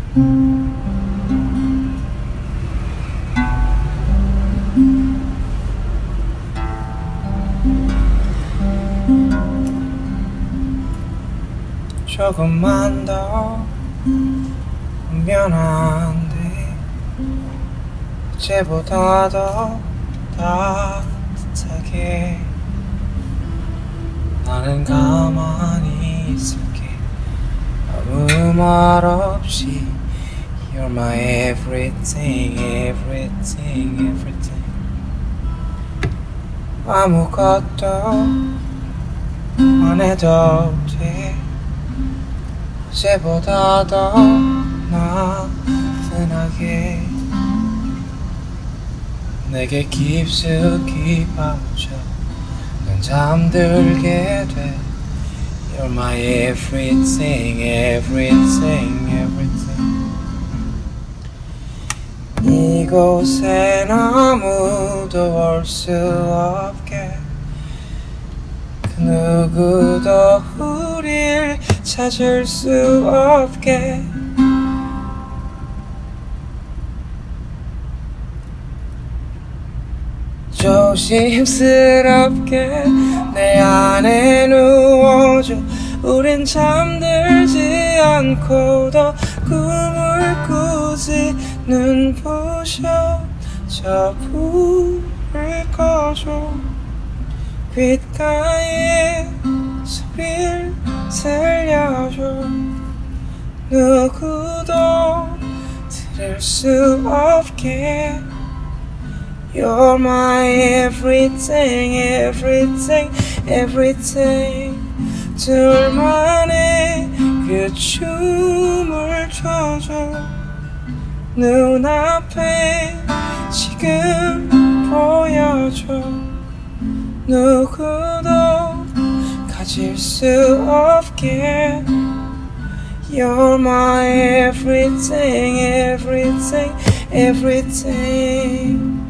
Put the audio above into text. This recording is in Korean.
조금만 더 미안한데 어제보다 더 따뜻하게 나는 가만히 있을게. 아무 말 없이 You're my everything, everything, everything. 아무것도 안 해도 돼. 어제보다 더 나른하게 내게 깊숙이 빠져 난 잠들게 돼. You're my everything, everything, everything. 이곳엔 아무도 올 수 없게 그 누구도 우릴 찾을 수 없게 조심스럽게 내 안에 누워줘. 우린 잠들지 않고도 꿈을 꾸지. 눈부셔 저 불을 꺼줘. 귓가에 소리를 들려줘. 누구도 들을 수 없게 You're my everything, everything, everything. 둘만의 그 춤을 춰줘. 눈앞에 지금 보여줘. 누구도 가질 수 없게 You're my everything, everything, everything.